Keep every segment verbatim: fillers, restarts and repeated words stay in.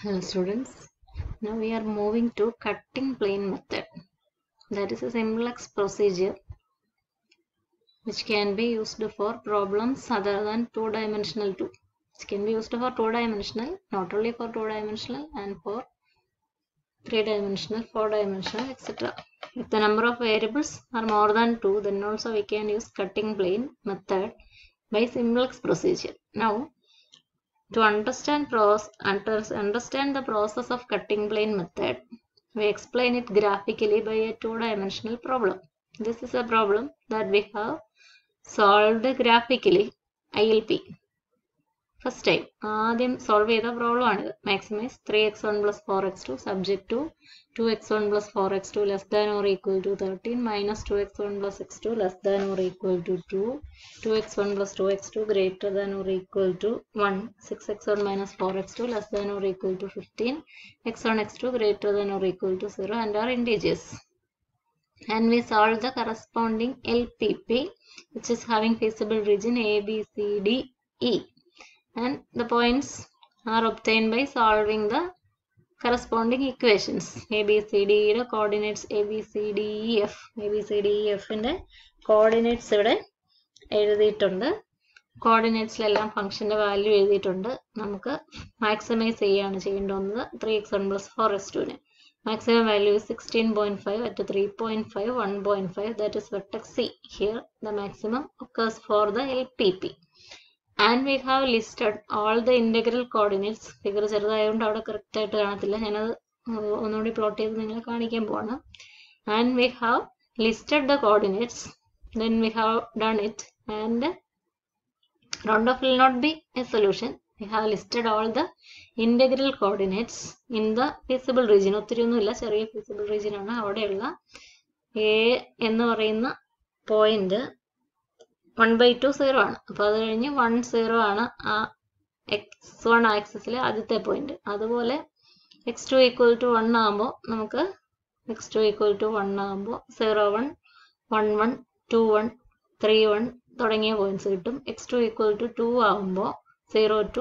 Hello students, now we are moving to cutting plane method. That is a simplex procedure which can be used for problems other than two dimensional too. It can be used for two dimensional, not only for two dimensional and for three dimensional, four dimensional, et cetera. If the number of variables are more than two, then also we can use cutting plane method by simplex procedure. Now to understand pros, understand the process of cutting plane method, we explain it graphically by a two-dimensional problem. This is a problem that we have solved graphically, I L P. First time, ആദ്യം solve ചെയ്ത problem ആണിത്. Maximize three x one plus four x two subject to two x one plus four x two less than or equal to thirteen minus two x one plus x two less than or equal to two, two x one plus two x two greater than or equal to one, six x one minus four x two less than or equal to fifteen, x one x two greater than or equal to zero and are integers. And we solve the corresponding L P P which is having feasible region A, B, C, D, E. And the points are obtained by solving the corresponding equations. A, B, C, D, E coordinates A, B, C, D, E, F. A, B, C, D, E, F in the coordinates ഇവിടെ എഴുതിയിട്ടുണ്ട്. കോർഡിനേറ്റ്സിലെല്ലാം ഫംഗ്ഷൻ്റെ value എഴുതിയിട്ടുണ്ട്. നമുക്ക് maximize ചെയ്യാണ് ചെയ്യേണ്ടുന്നത് three X one plus four X ടുവിന്. Maximum value is sixteen point five at three point five, one point five, that is vertex C. Here the maximum occurs for the L P P. And we have listed all the integral coordinates. Figure ചെറുതായതുകൊണ്ട് അവിടെ correct ആയിട്ട് കാണത്തില്ല, ഞാനത് ഒന്നുകൂടി plot ചെയ്ത് നിങ്ങളെ കാണിക്കാൻ പോവാണ്. And we have listed the coordinates. Then we have done it. And roundoff will not be a solution. We have listed all the integral coordinates in the feasible region. ഒത്തിരി ഒന്നുമില്ല, ചെറിയ feasible region ആണ്. അവിടെയുള്ള A എന്ന് പറയുന്ന point one by two zero ആണ്. അപ്പോൾ അത് കഴിഞ്ഞ് വൺ സീറോ ആണ് ആ എക്സ് വൺ ആക്സിസിലെ ആദ്യത്തെ പോയിന്റ്. അതുപോലെ X two equal to one ആകുമ്പോൾ നമുക്ക് X two equal to one ആകുമ്പോൾ zero one, one one, two one, three one തുടങ്ങിയ പോയിന്റ്സ് കിട്ടും. X two equal to two ആകുമ്പോൾ zero two,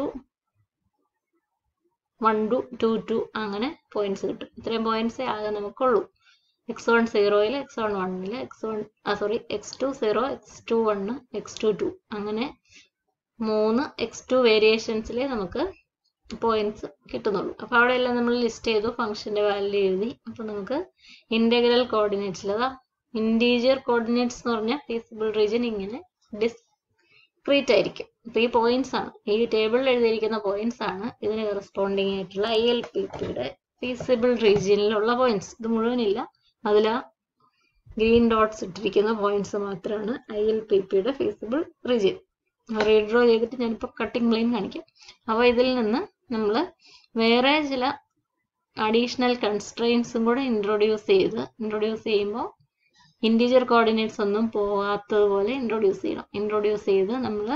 one two, two two അങ്ങനെ points കിട്ടും. ഇത്രയും പോയിന്റ്സേ ആകെ നമുക്കുള്ളൂ. എക്സ് വൺ സീറോയിൽ, എക്സ് വൺ വണ്ണിൽ, എക്സ് വൺ ആ sorry X two zero, X two വണ്ണ്, എക്സ് ടു ടു അങ്ങനെ മൂന്ന് എക്സ് ടു വേരിയേഷൻസിലേ നമുക്ക് പോയിന്റ്സ് കിട്ടുന്നുള്ളൂ. അപ്പോൾ അവിടെയെല്ലാം നമ്മൾ ലിസ്റ്റ് ചെയ്തു, ഫംഗ്ഷൻ്റെ വാല്യൂ എഴുതി. അപ്പോൾ നമുക്ക് ഇൻറ്റഗ്രൽ കോർഡിനേറ്റ്സിൽ അതാ ഇൻറ്റീജിയർ കോർഡിനേറ്റ്സ് എന്ന് പറഞ്ഞാൽ ഫീസിബിൾ റീജിയൻ ഇങ്ങനെ ഡിസ്ക്രീറ്റ് ആയിരിക്കും. അപ്പോൾ ഈ പോയിന്റ്സ് ആണ്, ഈ ടേബിളിൽ എഴുതിയിരിക്കുന്ന പോയിന്റ്സ് ആണ് ഇതിന് കറസ്പോണ്ടിങ് ആയിട്ടുള്ള ഐ എൽ പി പിയുടെ ഫീസിബിൾ റീജിയനിലുള്ള പോയിന്റ്സ്. ഇത് മുഴുവനില്ല, അതിൽ ആ ഗ്രീൻ ഡോട്ട്സ് ഇട്ടിരിക്കുന്ന പോയിന്റ്സ് മാത്രമാണ് ഐ എൽ പി പിയുടെ ഫീസിബിൾ റീജിയൻ. റീഡ്രോ ചെയ്തിട്ട് ഞാനിപ്പോൾ കട്ടിംഗ് പ്ലെയിൻ കാണിക്കാം. അപ്പോൾ ഇതിൽ നിന്ന് നമ്മൾ വേറെ ചില അഡീഷണൽ കൺസ്ട്രെയിൻസും കൂടെ ഇൻട്രൊഡ്യൂസ് ചെയ്ത് ഇൻട്രൊഡ്യൂസ് ചെയ്യുമ്പോൾ ഇൻറ്റീജർ കോർഡിനേറ്റ്സ് ഒന്നും പോകാത്തതുപോലെ ഇൻട്രൊഡ്യൂസ് ചെയ്യണം. ഇൻട്രൊഡ്യൂസ് ചെയ്ത് നമ്മൾ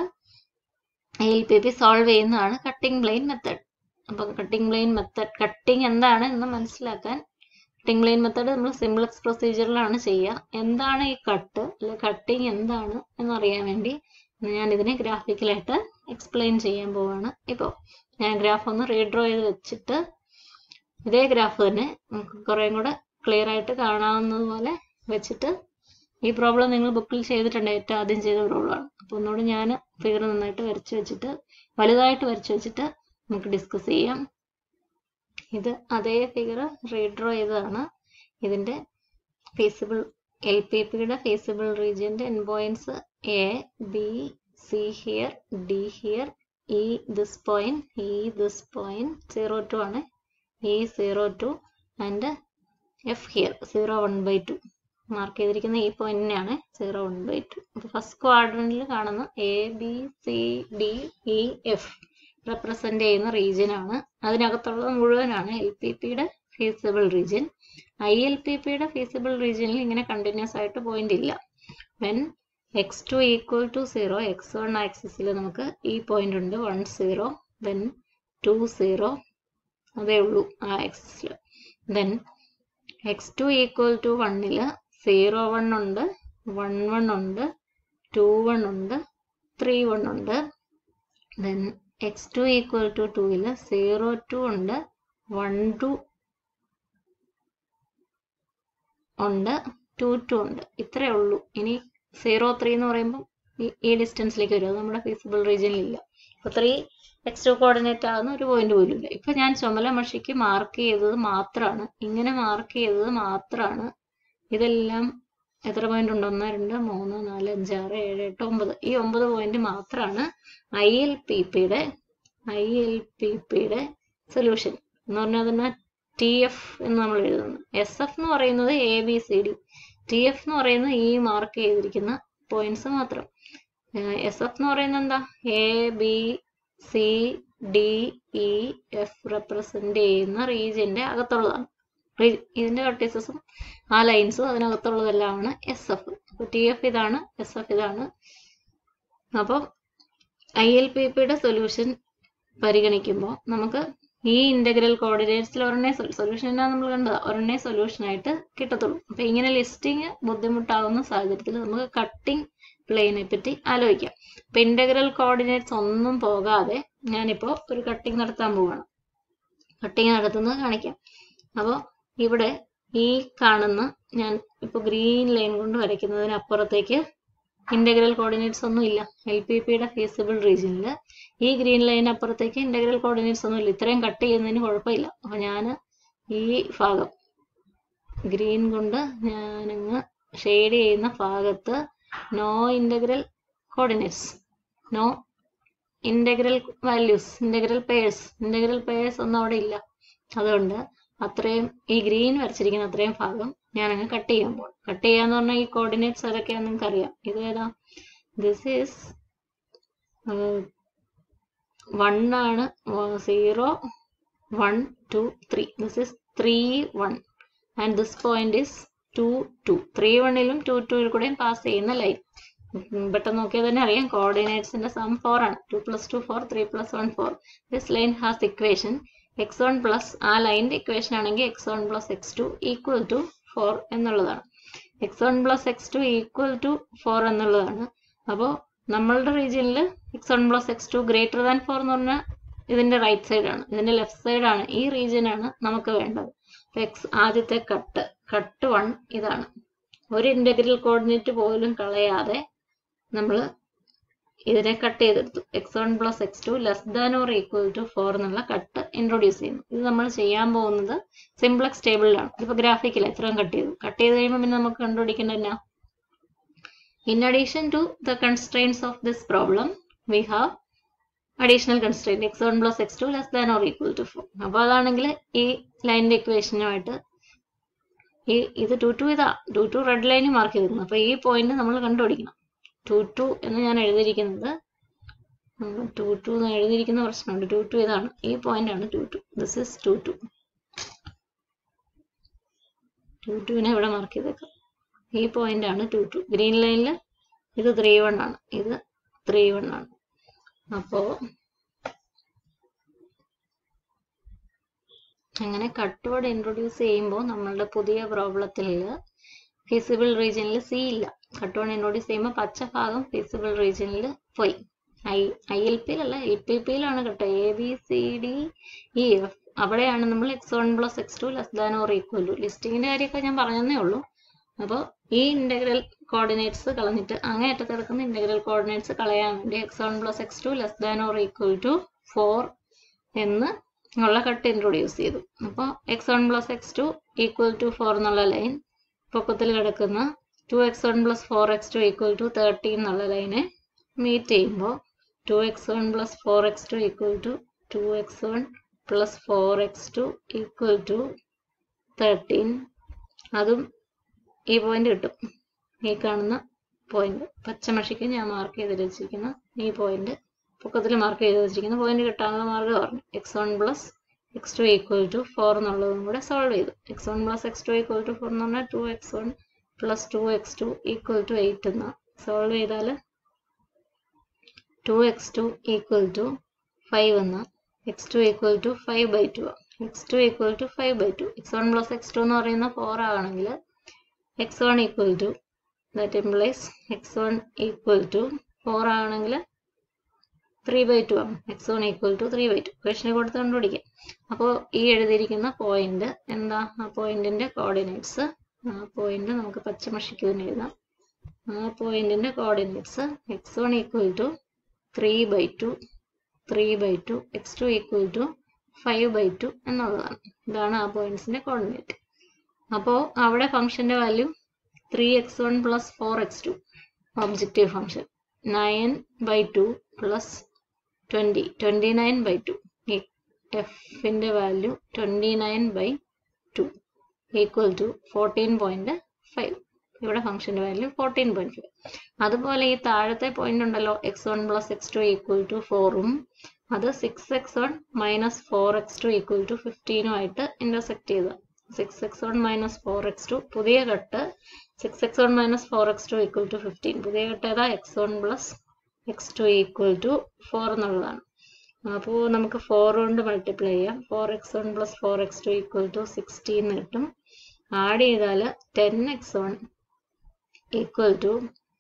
I L P P solve ചെയ്യുന്നതാണ് കട്ടിംഗ് പ്ലെയിൻ മെത്തേഡ്. അപ്പോൾ കട്ടിംഗ് പ്ലെയിൻ മെത്തേഡ്, കട്ടിംഗ് എന്താണ് എന്ന് മനസ്സിലാക്കാൻ കട്ടിംഗ് പ്ലെയിൻ മെത്തേഡ് നമ്മൾ സിംപ്ലക്സ് പ്രൊസീജിയറിലാണ് ചെയ്യുക. എന്താണ് ഈ കട്ട് അല്ലെ കട്ടിങ് എന്താണ് എന്നറിയാൻ വേണ്ടി ഞാൻ ഇതിനെ ഗ്രാഫിക്കലായിട്ട് എക്സ്പ്ലെയിൻ ചെയ്യാൻ പോവാണ്. ഇപ്പോൾ ഞാൻ ഗ്രാഫ് ഒന്ന് റീഡ്രോ ചെയ്ത് വെച്ചിട്ട് ഇതേ ഗ്രാഫ് തന്നെ നമുക്ക് കുറേയും കൂടെ ക്ലിയർ ആയിട്ട് കാണാവുന്നതുപോലെ വെച്ചിട്ട്, ഈ പ്രോബ്ലം നിങ്ങൾ ബുക്കിൽ ചെയ്തിട്ടുണ്ട്, ഏറ്റവും ആദ്യം ചെയ്ത പ്രോബ്ലമാണ്. അപ്പോൾ ഒന്നുകൂടി ഞാൻ ഫിഗർ നന്നായിട്ട് വരച്ച് വെച്ചിട്ട് വലുതായിട്ട് വരച്ച് വെച്ചിട്ട് നമുക്ക് ഡിസ്കസ് ചെയ്യാം. ഇത് അതേ ഫിഗർ റീഡ്രോ ചെയ്തതാണ്. ഇതിൻ്റെ ഫീസിബിൾ എൽ പി പിയുടെ ഫീസിബിൾ റീജിയൻ്റെ N points A, B, C here, D here, E this point, E this point, zero two ആണ്, E zero two and F here zero one by two. Mark ചെയ്തിരിക്കുന്ന ഈ പോയിന്റിനെയാണ് zero one by two. അപ്പോൾ first ക്വാഡ്രന്റിൽ കാണുന്ന A, B, C, D, E, F represent ചെയ്യുന്ന region ആണ്. അതിനകത്തുള്ളത് മുഴുവനാണ് എൽ പി പിയുടെ feasible region. I L P പിയുടെ ഫീസിബിൾ റീജിയനിൽ ഇങ്ങനെ കണ്ടിന്യൂസ് ആയിട്ട് പോയിന്റ് ഇല്ല. When X two equal to zero, X one ആക്സിസിൽ നമുക്ക് ഈ പോയിന്റ് ഉണ്ട് one zero, then two zero, അതേ ഉള്ളൂ ആ ആക്സിസിൽ. Then X two equal to വണ്ണിൽ സീറോ വൺ ഉണ്ട്, വൺ വൺ ഉണ്ട്, ടു വൺ ഉണ്ട്, ത്രീ വൺ ഉണ്ട്. Then X two equal to ടൂവിൽ സീറോ ടു ഉണ്ട്, വൺ ടു ഉണ്ട്, ടു ടു ഉണ്ട്, ഇത്രയേ ഉള്ളൂ. ഇനി സീറോ ത്രീ എന്ന് പറയുമ്പോൾ ഈ ഡിസ്റ്റൻസിലേക്ക് വരും, അത് നമ്മുടെ ഫീസിബിൾ റീജിയനിലില്ല. ഇപ്പോൾ ത്രീ എക്സ് ടു കോർഡിനേറ്റ് ആകുന്ന ഒരു പോയിന്റ് പോലും ഇല്ല. ഇപ്പം ഞാൻ ചുമല മഷിക്ക് മാർക്ക് ചെയ്തത് മാത്രമാണ്, ഇങ്ങനെ മാർക്ക് ചെയ്തത് മാത്രമാണ്. ഇതെല്ലാം എത്ര പോയിന്റ് ഉണ്ട്? ഒന്ന് രണ്ട് മൂന്ന് നാല് അഞ്ച് ആറ് ഏഴ് എട്ട് ഒമ്പത്. ഈ ഒമ്പത് പോയിന്റ് മാത്രമാണ് ഐ എൽ പി പിയുടെ ഐ എൽ പി പിയുടെ സൊല്യൂഷൻ എന്ന് പറഞ്ഞാൽ തന്നെ ടി എഫ് എന്ന് നമ്മൾ എഴുതുന്നു. എസ് എഫ് എന്ന് പറയുന്നത് A B C D, T F എന്ന് പറയുന്നത് ഈ മാർക്ക് ചെയ്തിരിക്കുന്ന പോയിന്റ്സ് മാത്രം. എസ് എഫ് എന്ന് പറയുന്നത് എന്താ? A B C D E F represent ചെയ്യുന്ന റീജിയന്റെ അകത്തുള്ളതാണ്. ഇതിന്റെ വെർട്ടീസസും ആ ലൈൻസും അതിനകത്തുള്ളതെല്ലാമാണ് എസ് എഫ്. അപ്പൊ ടി എഫ് ഇതാണ്, എസ് എഫ് ഇതാണ്. അപ്പം ഐ എൽ പി പിയുടെ സൊല്യൂഷൻ പരിഗണിക്കുമ്പോൾ നമുക്ക് ഈ ഇന്റഗ്രൽ കോർഡിനേറ്റ്സിൽ ഒരെണ്ണേ സൊല്യൂഷൻ എന്നാ നമ്മൾ കണ്ടത്, ഒരെണ്ണേ സൊല്യൂഷൻ ആയിട്ട് കിട്ടത്തുള്ളൂ. അപ്പൊ ഇങ്ങനെ ലിസ്റ്റിങ് ബുദ്ധിമുട്ടാവുന്ന സാഹചര്യത്തിൽ നമുക്ക് കട്ടിങ് പ്ലെയിനെ പറ്റി ആലോചിക്കാം. അപ്പൊ ഇന്റഗ്രൽ കോർഡിനേറ്റ്സ് ഒന്നും പോകാതെ ഞാനിപ്പോ ഒരു കട്ടിങ് നടത്താൻ പോവാണ്. കട്ടിങ് നടത്തുന്നത് കാണിക്കാം. അപ്പോൾ ഇവിടെ ഈ കാണുന്ന ഞാൻ ഇപ്പൊ ഗ്രീൻ ലൈൻ കൊണ്ട് വരയ്ക്കുന്നതിനപ്പുറത്തേക്ക് ഇന്റഗ്രൽ കോർഡിനേറ്റ്സ് ഒന്നും ഇല്ല. എൽ പി പിയുടെ ഫീസിബിൾ റീജിയനിൽ ഈ ഗ്രീൻ ലൈൻ അപ്പുറത്തേക്ക് ഇന്റഗ്രൽ കോർഡിനേറ്റ്സ് ഒന്നും ഇല്ല. ഇത്രയും കട്ട് ചെയ്യുന്നതിന് കുഴപ്പമില്ല. അപ്പൊ ഞാൻ ഈ ഭാഗം ഗ്രീൻ കൊണ്ട് ഞാനങ്ങ് ഷെയ്ഡ് ചെയ്യുന്ന ഭാഗത്ത് no integral coordinates, no integral values, integral pairs integral pairs ഒന്നും അവിടെ ഇല്ല. അതുകൊണ്ട് അത്രയും ഈ ഗ്രീൻ വരച്ചിരിക്കുന്ന അത്രയും ഭാഗം ഞാനങ്ങ് കട്ട് ചെയ്യാൻ പോകും. കട്ട് ചെയ്യാന്ന് പറഞ്ഞാൽ ഈ കോർഡിനേറ്റ്സ് ഏതൊക്കെയാന്ന് നിങ്ങൾക്ക് അറിയാം. ഇത് ഏതാ? ദിസ് ഈസ് വൺ ആണ്, zero one two three. This is three one and this point is two two. Three വണ്ണിലും ടു ടുവിൽ കൂടെയും പാസ് ചെയ്യുന്ന ലൈൻ പെട്ടെന്ന് നോക്കിയാൽ തന്നെ അറിയാം കോർഡിനേറ്റ്സിന്റെ സം ഫോർ ആണ്. Two plus two four, three plus one four. This line has equation X one plus, ആ ലൈനിന്റെ ഇക്വേഷൻ ആണെങ്കിൽ X one plus X two equal to four എന്നുള്ളതാണ്. X one plus X two equal to four എന്നുള്ളതാണ്. അപ്പോൾ നമ്മളുടെ റീജിയനിൽ X one plus X two greater than four എന്ന് പറഞ്ഞാൽ ഇതിന്റെ റൈറ്റ് സൈഡാണ്, ഇതിന്റെ ലെഫ്റ്റ് സൈഡാണ്, ഈ റീജിയനാണ് നമുക്ക് വേണ്ടത്. എക്സ് ആദ്യത്തെ കട്ട് കട്ട് വൺ ഇതാണ്. ഒരു ഇന്റഗ്രൽ കോർഡിനേറ്റ് പോലും കളയാതെ നമ്മൾ ഇതിനെ കട്ട് ചെയ്തെടുത്തു. X one plus X two less than or equal to four എന്നുള്ള കട്ട് ഇൻട്രൊഡ്യൂസ് ചെയ്യുന്നു. ഇത് നമ്മൾ ചെയ്യാൻ പോകുന്നത് സിംപ്ലക്സ് ടേബിളിലാണ്. ഇതിപ്പോ ഗ്രാഫിക്കിൽ എത്രയും കട്ട് ചെയ്തു. കട്ട് ചെയ്ത് കഴിയുമ്പോൾ പിന്നെ നമുക്ക് കണ്ടുപിടിക്കേണ്ട എന്നാ? In addition to the constraints of this problem, we have additional constraint x one plus x two less than or equal to four. അപ്പോൾ അതാണെങ്കിൽ ഈ ലൈനിന്റെ ഇക്വേഷനുമായിട്ട് ഈ ഇത് ടു ടു ഇതാ ടു ടു റെഡ് ലൈനിൽ മാർക്ക് ചെയ്തിരുന്നു. അപ്പൊ ഈ പോയിന്റ് നമ്മൾ കണ്ടുപിടിക്കണം. ടു ടു എന്ന് ഞാൻ എഴുതിയിരിക്കുന്നത് ടു ടു എന്ന് എഴുതിയിരിക്കുന്ന പ്രശ്നമുണ്ട്. ടു ടു ഇതാണ്, ഈ പോയിന്റ് ആണ് two two. This is two two. Two ടുവിനെ ഇവിടെ മാർക്ക് ചെയ്തേക്കാം. ഈ പോയിന്റ് ആണ് ടു ടു. ഗ്രീൻ ലൈനിൽ ഇത് ത്രീ വൺ ആണ്, ഇത് ത്രീ വൺ ആണ്. അപ്പോ അങ്ങനെ കട്ട് ഇൻട്രൊഡ്യൂസ് ചെയ്യുമ്പോൾ നമ്മളുടെ പുതിയ പ്രോബ്ലത്തിൽ ഫീസിബിൾ റീജിയനിൽ സി ഇല്ല. കട്ട് വൺ ഇൻട്രൊഡ്യൂസ് ചെയ്യുമ്പോൾ പച്ച ഭാഗം ഫീസിബിൾ റീജിയനിൽ പോയി. ഐ ഐ എൽ പിയിലല്ല, എൽ പി പിയിലാണ് കേട്ടോ. A B C D E F അവിടെയാണ് നമ്മൾ x one plus X two less than or equal to. ലിസ്റ്റിങ്ങിന്റെ കാര്യമൊക്കെ ഞാൻ പറഞ്ഞതേ ഉള്ളൂ. അപ്പോൾ ഈ ഇന്റഗ്രൽ കോർഡിനേറ്റ്സ് കളഞ്ഞിട്ട് അങ്ങേയറ്റത്ത് കിടക്കുന്ന ഇന്റഗ്രൽ കോർഡിനേറ്റ്സ് കളയാൻ വേണ്ടി x one plus X two less than or equal to four എന്ന് ഉള്ള കട്ട് ഇൻട്രൊഡ്യൂസ് ചെയ്തു. അപ്പോൾ x one plus X two equal to four എന്നുള്ള ലൈൻ പൊക്കത്തിൽ കിടക്കുന്ന two x one plus four x two equal to thirteen എന്നുള്ള ലൈനെ meet ചെയ്യുമ്പോൾ two x one plus four x two equal to two x one plus four x two equal to thirteen. അതും ഈ point കിട്ടും. ഈ കാണുന്ന point പച്ചമഷിക്ക് ഞാൻ mark ചെയ്ത് വെച്ചിരിക്കുന്ന ഈ പോയിന്റ് പൊക്കത്തിൽ മാർക്ക് ചെയ്ത് വെച്ചിരിക്കുന്ന പോയിന്റ് കിട്ടാനുള്ള മാർഗ്ഗം പറഞ്ഞു. X one plus X two equal to four എന്നുള്ളതും കൂടെ സോൾവ് ചെയ്തു. X one plus X two equal to four എന്ന് പറഞ്ഞാൽ two x one plus two x two equal to eight എന്ന സോൾവ് ചെയ്താൽ two x two equal to five എന്ന x two equal to five by two x two equal to five by two. X one plus X two എന്ന് പറയുന്ന four ആണെങ്കിൽ X one equal to that implies x one equal to four ആണെങ്കിൽ three by two ആണ്. X one equal to three by two ക്വസ്റ്റിനെ കൊടുത്ത് കണ്ടുപിടിക്കാം. അപ്പോൾ ഈ എഴുതിയിരിക്കുന്ന പോയിന്റ് എന്താ? ആ പോയിന്റിന്റെ കോർഡിനേറ്റ്സ്, ആ പോയിന്റ് നമുക്ക് പച്ചമഷിക്ക് തന്നെ എഴുതാം. ആ പോയിന്റിന്റെ coordinates x one equal to three by two, three by two, x two equal to five by two എന്നുള്ളതാണ്. ഇതാണ് ആ പോയിന്റ്സിന്റെ കോർഡിനേറ്റ്. അപ്പോൾ അവിടെ ഫംഗ്ഷന്റെ value three X one plus four x two objective function, nine by two plus twenty, twenty nine by two, എഫിന്റെ value twenty nine by two equal to fourteen point five. ഇവിടെ ഫംഗ്ഷന്റെ വാല്യൂ ഫോർട്ടീൻ പോയിന്റ് ഫൈവ്. അതുപോലെ ഈ താഴത്തെ point ഉണ്ടല്ലോ x one plus X two equal to ഫോറും, അത് six x one minus four x two equal to ഫിഫ്റ്റീനും ആയിട്ട് ഇന്റർസെക്ട് ചെയ്ത six x one minus four x two പുതിയ cut six x one minus four x two equal to fifteen, പുതിയ cut ഏതാ? X one plus X two equal to four എന്നുള്ളതാണ്. അപ്പോൾ നമുക്ക് four കൊണ്ട് മൾട്ടിപ്ലൈ ചെയ്യാം. Four x one plus four x two equal to sixteen കിട്ടും. Add ചെയ്താൽ ten x one equal to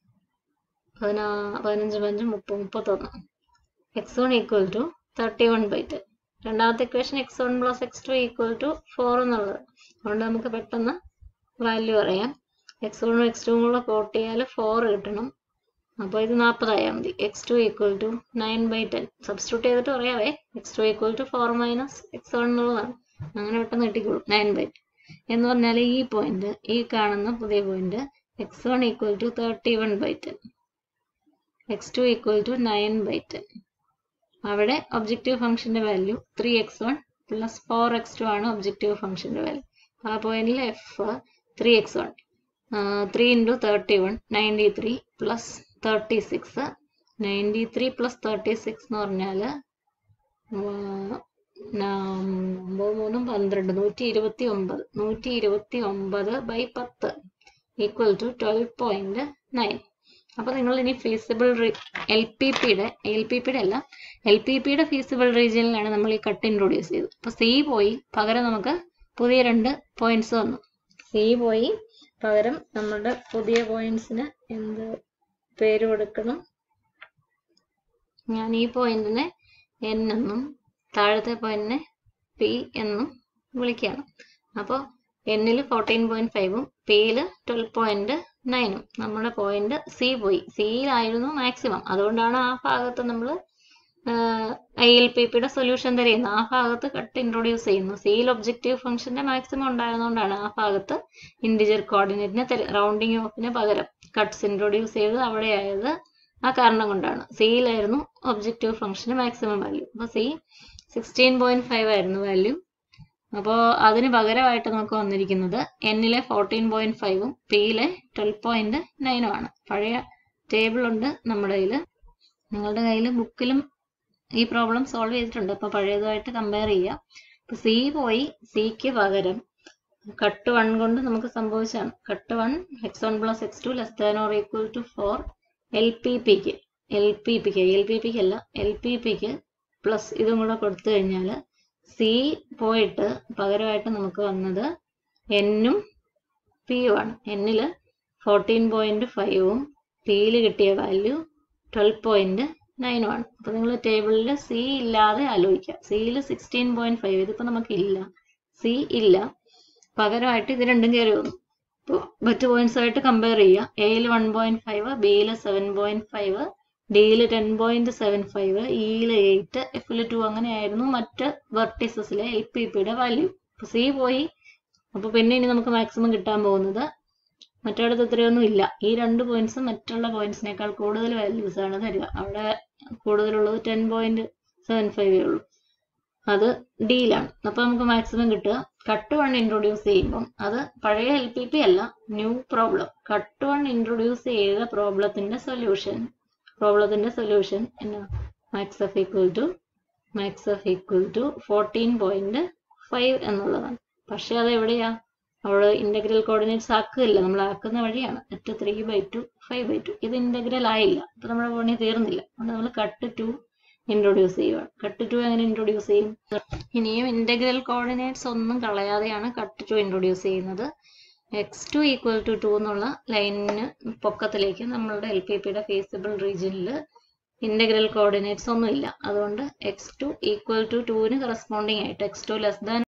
പതിനാ പതിനഞ്ച് പതിനഞ്ച് മുപ്പത് മുപ്പത്തൊന്ന്, x one equal to thirty one by ten. രണ്ടാമത്തെ equation X one plus X two equal to four എന്നുള്ളത്. അതുകൊണ്ട് നമുക്ക് പെട്ടെന്ന് വാല്യൂ അറിയാം. എക്സ് വണ്ണും എക്സ് ടുവും കൂടെ കോട്ട് ചെയ്യാൽ ഫോർ കിട്ടണം. അപ്പോൾ ഇത് നാൽപ്പതായാൽ മതി. X two equal to nine by ten substitute ചെയ്തിട്ട് പറയാവേ. X two equal to four minus x one എന്നുള്ളതാണ്. അങ്ങനെ പെട്ടെന്ന് കിട്ടിക്കോളും. നയൻ ബൈ ടെൻ എന്ന് പറഞ്ഞാൽ ഈ പോയിന്റ്, ഈ കാണുന്ന പുതിയ point x one equal to thirty one by ten, x two equal to nine by ten. അവിടെ ഒബ്ജക്റ്റീവ് ഫംഗ്ഷന്റെ value three X one plus four x two ആണ് ഒബ്ജക്റ്റീവ് ഫംഗ്ഷന്റെ വാല്യൂ. ആ പോയിന്റിൽ F three X one, three into thirty one ninety three plus thirty six, ninety three plus thirty six എന്ന് പറഞ്ഞാൽ ഒമ്പത് മൂന്നും പന്ത്രണ്ട്, നൂറ്റി ഇരുപത്തി ഒമ്പത്, നൂറ്റി ഇരുപത്തി ഒമ്പത് ബൈ പത്ത് equal to twelve point nine. അപ്പൊ നിങ്ങൾ ഇനി ഫീസിബിൾ എൽ പി പിയുടെ എൽ പി പിയുടെ അല്ല എൽ പി പിയുടെ ഫീസിബിൾ റീജിയനിലാണ് നമ്മൾ ഈ കട്ട് ഇൻട്രൊഡ്യൂസ് ചെയ്തത്. അപ്പൊ സി പോയി, പകരം നമുക്ക് പുതിയ രണ്ട് പോയിന്റ്സ് വന്നു. സി പോയി, പകരം നമ്മുടെ പുതിയ പോയിന്റ്സിന് എന്ത് പേര് കൊടുക്കണം? ഞാൻ ഈ പോയിന്റിനെ എൻ എന്നും താഴത്തെ പോയിന്റിനെ പി എന്നും വിളിക്കുകയാണ്. അപ്പോൾ എന്നിൽ ഫോർട്ടീൻ പോയിന്റ് ഫൈവും പിയിൽ ട്വൽവ് പോയിന്റ് നയനും. നമ്മുടെ പോയിന്റ് സി പോയി. സിയിലായിരുന്നു മാക്സിമം. അതുകൊണ്ടാണ് ആ ഭാഗത്ത് നമ്മൾ ഐ എൽ പി പിയുടെ സൊല്യൂഷൻ തരുന്നത്. ആ ഭാഗത്ത് കട്ട് ഇൻട്രൊഡ്യൂസ് ചെയ്യുന്നു. സിയിൽ ഒബ്ജക്റ്റീവ് ഫംഗ്ഷന്റെ മാക്സിമം ഉണ്ടായിരുന്നുകൊണ്ടാണ് ആ ഭാഗത്ത് ഇൻഡിജർ കോർഡിനേറ്റിനെ റൗണ്ടിങ് ഓഫിന് പകരം കട്ട്സ് ഇൻട്രൊഡ്യൂസ് ചെയ്ത് അവിടെ ആയത്. ആ കാരണം കൊണ്ടാണ്. സിയിലായിരുന്നു ഒബ്ജക്റ്റീവ് ഫംഗ്ഷന് മാക്സിമം വാല്യൂ. അപ്പൊ സി സിക്സ്റ്റീൻ പോയിന്റ് ഫൈവ് ആയിരുന്നു വാല്യൂ. അപ്പോൾ അതിന് പകരമായിട്ട് നമുക്ക് വന്നിരിക്കുന്നത് എന്നിലെ ഫോർട്ടീൻ പോയിന്റ് ഫൈവും പിയിലെ ട്വൽവ് പോയിന്റ് നയനും ആണ്. പഴയ ടേബിൾ ഉണ്ട് നമ്മുടെ കയ്യിൽ. നിങ്ങളുടെ കയ്യിൽ ബുക്കിലും ഈ പ്രോബ്ലം സോൾവ് ചെയ്തിട്ടുണ്ട്. അപ്പൊ പഴയതുമായിട്ട് കമ്പയർ ചെയ്യാം. ഇപ്പൊ സി പോയി, സിക്ക് പകരം കട്ട് വൺ കൊണ്ട് നമുക്ക് സംഭവിച്ചാണ്. Cut one x one plus X two less than or equal to four L P പിക്ക് എൽ പി പിക്ക് എൽ പി പിക്ക് അല്ല എൽ പി പിക്ക് പ്ലസ് ഇതും കൂടെ കൊടുത്തു കഴിഞ്ഞാൽ സി പോയിട്ട് പകരമായിട്ട് നമുക്ക് വന്നത് എന്നും പിയും ആണ്. എന്നിൽ ഫോർട്ടീൻ പോയിന്റ് ഫൈവും പിയിൽ കിട്ടിയ വാല്യൂ ട്വൽവ് പോയിന്റ് നയനും ആണ്. അപ്പൊ നിങ്ങൾ ടേബിളിൽ സി ഇല്ലാതെ ആലോചിക്കുക. സിയിൽ സിക്സ്റ്റീൻ പോയിന്റ് ഫൈവ് ഇതിപ്പോ നമുക്ക് ഇല്ല, സി ഇല്ല. പകരമായിട്ട് ഇത് രണ്ടും കയറി വന്നു. ഇപ്പോൾ മറ്റു പോയിന്റ്സ് ആയിട്ട് കമ്പയർ ചെയ്യുക. എയിൽ വൺ പോയിന്റ് ഫൈവ്, ബിയിൽ സെവൻ പോയിന്റ് ഫൈവ്, ഡിയിൽ ടെൻ പോയിന്റ് സെവൻ ഫൈവ്, ഇയിൽ എയ്റ്റ്, എഫിൽ ടു, അങ്ങനെയായിരുന്നു മറ്റ് വെർട്ടിസസിലെ എൽ പി പിയുടെ വാല്യൂ. അപ്പൊ സി പോയി. അപ്പൊ പിന്നെ ഇനി നമുക്ക് മാക്സിമം കിട്ടാൻ പോകുന്നത് മറ്റിടത്ത് ഇത്രയൊന്നും ഇല്ല. ഈ രണ്ട് പോയിന്റ്സും മറ്റുള്ള പോയിന്റ്സിനേക്കാൾ കൂടുതൽ വാല്യൂസ് ആണ് തരിക. അവിടെ കൂടുതലുള്ളത് ടെൻ പോയിന്റ് സെവൻ ഫൈവേ ഉള്ളൂ. അത് ഡിയിലാണ്. അപ്പൊ നമുക്ക് മാക്സിമം കിട്ടുക. കട്ട് വൺ ഇൻട്രൊഡ്യൂസ് ചെയ്യുമ്പം അത് പഴയ എൽ പി പി അല്ല, new problem. Cut one introduce ചെയ്ത പ്രോബ്ലത്തിന്റെ സൊല്യൂഷൻ പ്രോബ്ലത്തിന്റെ സൊല്യൂഷൻ എന്നാ max F equal to max F equal to fourteen point five എന്നുള്ളതാണ്. പക്ഷെ അത് എവിടെയാ? അവിടെ ഇന്റഗ്രൽ കോർഡിനേറ്റ്സ് ആക്കുകയില്ല, നമ്മൾ ആക്കുന്ന വഴിയാണ്. At three by two five by two ഇത് ഇന്റഗ്രൽ ആയില്ല. അപ്പൊ നമ്മുടെ പണി തീർന്നില്ല. അതുകൊണ്ട് നമ്മൾ കട്ട് ടു ഇൻട്രൊഡ്യൂസ് ചെയ്യുകയാണ്. കട്ട് ടു എങ്ങനെ ഇൻട്രൊഡ്യൂസ് ചെയ്യും? ഇനിയും ഇന്റഗ്രൽ കോർഡിനേറ്റ്സ് ഒന്നും കളയാതെയാണ് കട്ട് ടു ഇൻട്രൊഡ്യൂസ് ചെയ്യുന്നത്. X two equal to two എന്നുള്ള ലൈനിന് പൊക്കത്തിലേക്ക് നമ്മളുടെ എൽ പി പിയുടെ ഫീസിബിൾ റീജിയനിൽ ഇന്റഗ്രൽ കോർഡിനേറ്റ്സ് ഒന്നുമില്ല. അതുകൊണ്ട് എക്സ് ടു ഈക്വൽ ടു ടുവിന് കറസ്പോണ്ടിങ് ആയിട്ട് എക്സ് ടു ലെസ് ദാൻ